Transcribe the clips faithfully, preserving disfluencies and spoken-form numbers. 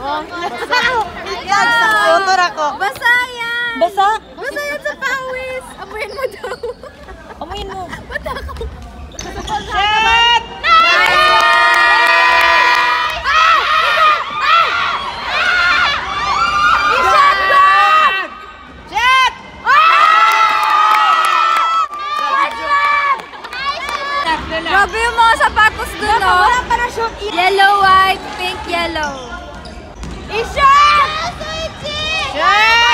Oh, basa. Motor ako. Basa yan. Basa? Basa yan sa pawis. Amuyin mo daw. Amuyin mo. Ba't ako? Shit! Grabe yung mga sapatos dun, no? Wala pa na shoot. Yellow, white, pink, yellow. Ishot! Shot!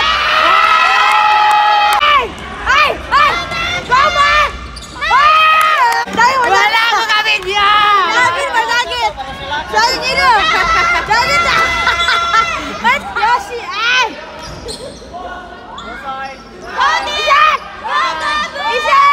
Ay! Ay! Ay! Goma! Tayo, wala ako kami niya! Sakit, masakit! Sakit nyo! Sakit na! Ba't Yoshi? Ay! Ishot! Ishot!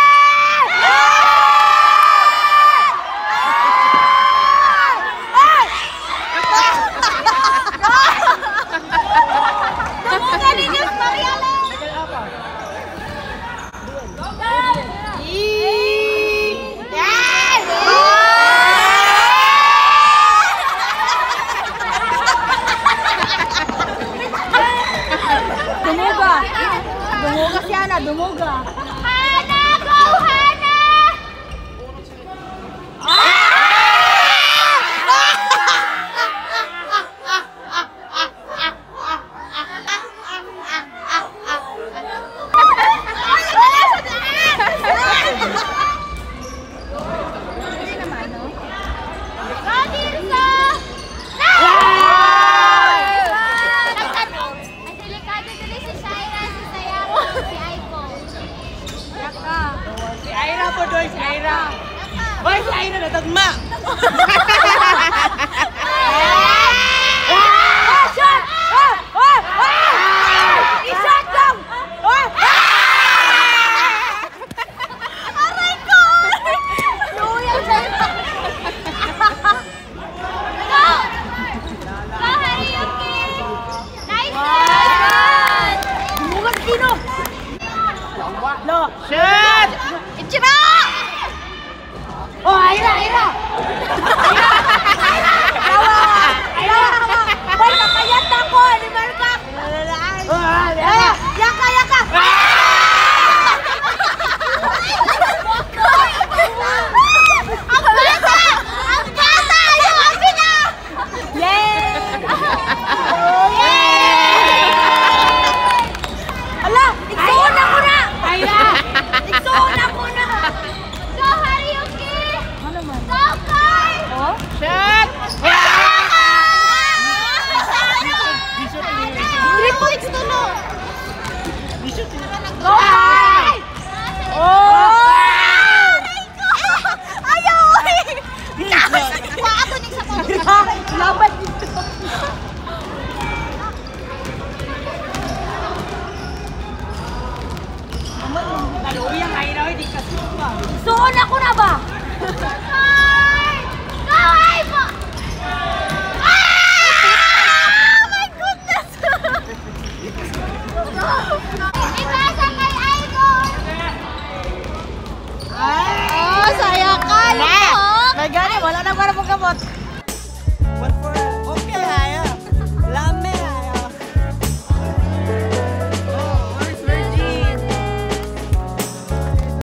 Dumuga! Dumuga siya na, dumuga! Hana! Go, Hana! Si Aira! Hoy, si Aira na tagma! Oh, shot! Oh! Oh! Oh! I-shot lang! Oh! Aray ko! Luyan sa'yo! Go! Go, Hariyuki! Nice one! Dumugan kino! No! Shot! Ichiro! Oh, Aira! Aira! Aira! Aira! Hoy, kapayat ako! Limal ka! Aira! Yaka! Yaka! Ang bata! Ang bata! Yung abi na! Yay! Yay! Ala! Iksoon ako na! Aira! Iksoon ako na! Go, Hariyuki! Ano man? Go, Kai! Oh? Shot! Three points to no! Go! Kai! Oh! Ayaw! Wa ako ning sa pagkakas. Laban dito! Uyang Aira, hindi ka supa. Suon ako na ba? Kai! Kai mo! Ah! My goodness! Ibasa kay Idol! Ay! Oh, saya ka! Na! May gani, wala na para pagkabot.